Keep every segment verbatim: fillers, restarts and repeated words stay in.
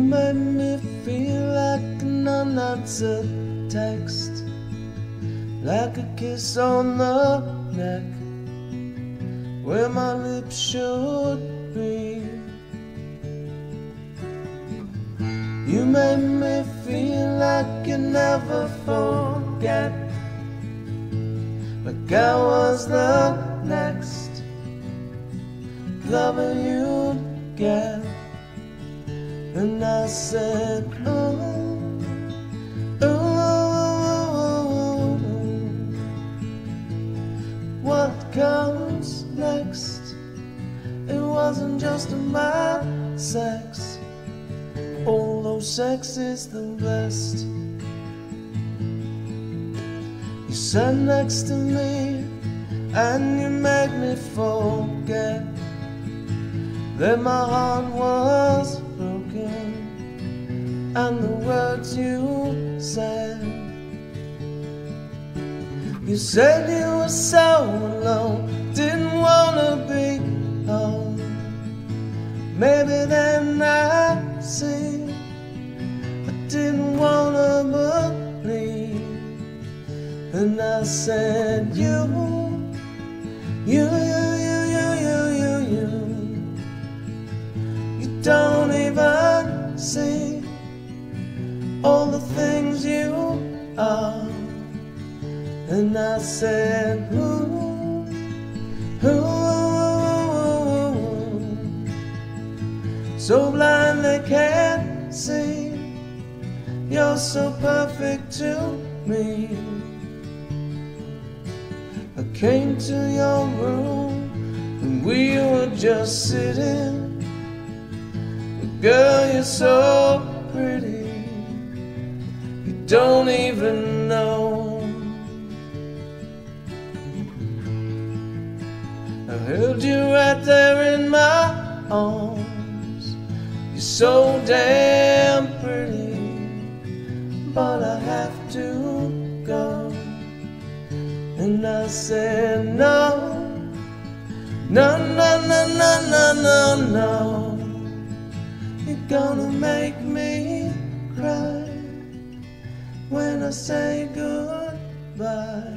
made me feel like an unanswered text, like a kiss on the neck where my lips should be. You made me feel like you never forget, like I was the next lover you'd get. And I said, oh, oh, what comes next? It wasn't just about sex, although sex is the best. You sat next to me and you made me forget that my heart was broken, and the words you said. You said you were so alone, didn't wanna be home. Maybe then I see, I didn't wanna believe. And I said, you, you, you, you, you, you, you, you, you don't even see all the things you are. And I said, ooh, ooh, so blind they can't see, you're so perfect to me. I came to your room and we were just sitting. Girl, you're so pretty, you don't even know. I held you right there in my arms. You're so damn pretty, but I have to go. And I said, no, no, no, no, no, no, no, no. You're gonna make me cry when I say goodbye.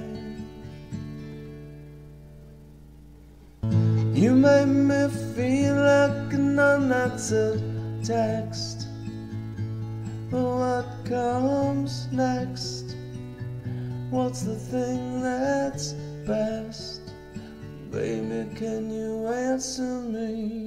You made me feel like an unanswered text, but what comes next? What's the thing that's best? Baby, can you answer me?